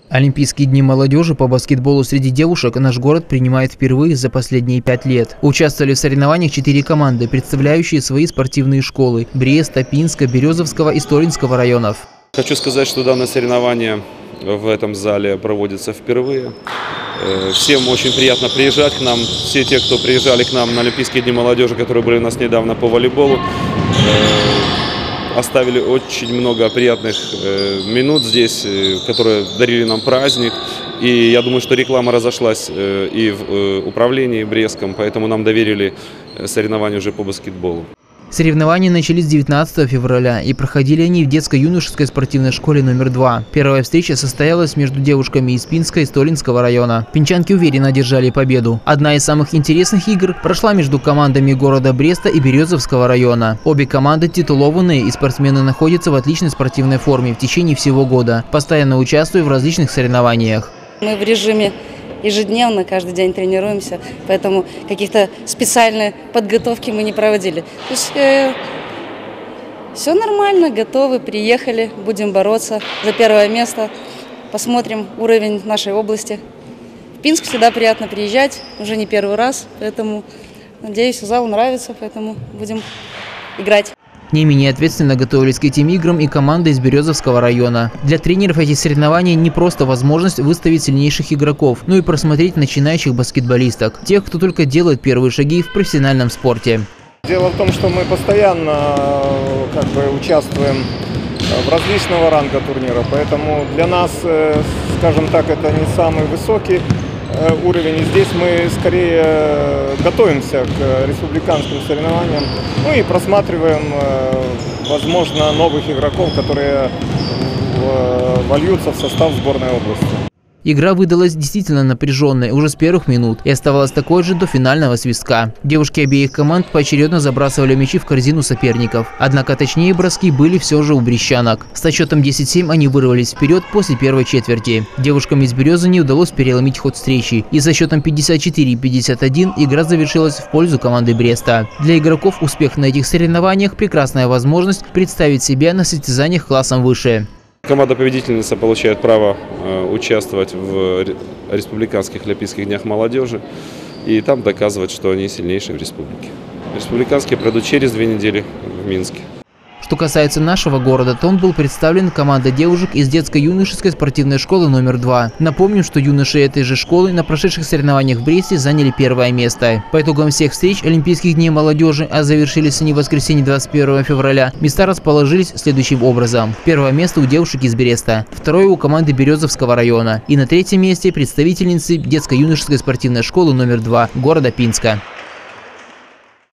Олимпийские дни молодежи по баскетболу среди девушек наш город принимает впервые за последние 5 лет. Участвовали в соревнованиях 4 команды, представляющие свои спортивные школы – Бреста, Пинска, Березовского и Столинского районов. Хочу сказать, что данное соревнование в этом зале проводится впервые. Всем очень приятно приезжать к нам. Все те, кто приезжали к нам на Олимпийские дни молодежи, которые были у нас недавно по волейболу, оставили очень много приятных минут здесь, которые дарили нам праздник. И я думаю, что реклама разошлась и в управлении Брестском, поэтому нам доверили соревнования уже по баскетболу. Соревнования начались 19 февраля и проходили они в детско-юношеской спортивной школе номер 2. Первая встреча состоялась между девушками из Пинска и Столинского района. Пинчанки уверенно одержали победу. Одна из самых интересных игр прошла между командами города Бреста и Березовского района. Обе команды титулованные, и спортсмены находятся в отличной спортивной форме в течение всего года, постоянно участвуя в различных соревнованиях. Мы в режиме ежедневно, каждый день тренируемся, поэтому каких-то специальной подготовки мы не проводили. То есть все нормально, готовы, приехали, будем бороться за первое место, посмотрим уровень нашей области. В Пинск всегда приятно приезжать, уже не первый раз, поэтому, надеюсь, залу нравится, поэтому будем играть. Не менее ответственно готовились к этим играм и команда из Березовского района. Для тренеров эти соревнования не просто возможность выставить сильнейших игроков, но и просмотреть начинающих баскетболисток, тех, кто только делает первые шаги в профессиональном спорте. Дело в том, что мы постоянно участвуем в различного ранга турнира, поэтому для нас, скажем так, это не самый высокий уровень. И здесь мы скорее готовимся к республиканским соревнованиям, ну и просматриваем, возможно, новых игроков, которые вольются в состав сборной области. Игра выдалась действительно напряженной уже с первых минут и оставалась такой же до финального свистка. Девушки обеих команд поочередно забрасывали мячи в корзину соперников. Однако точнее броски были все же у брестчанок. С счетом 10-7 они вырвались вперед после первой четверти. Девушкам из Березани удалось переломить ход встречи. И со счетом 54-51 игра завершилась в пользу команды Бреста. Для игроков успех на этих соревнованиях – прекрасная возможность представить себя на состязаниях классом выше. Команда-победительница получает право участвовать в республиканских Олимпийских днях молодежи и там доказывать, что они сильнейшие в республике. Республиканские пройдут через 2 недели в Минске. Что касается нашего города, то он был представлен командой девушек из детско-юношеской спортивной школы номер 2. Напомним, что юноши этой же школы на прошедших соревнованиях в Бресте заняли первое место. По итогам всех встреч Олимпийских дней молодежи, а завершились они в воскресенье 21 февраля, места расположились следующим образом. Первое место у девушек из Бреста, второе у команды Березовского района и на третьем месте представительницы детско-юношеской спортивной школы номер 2 города Пинска.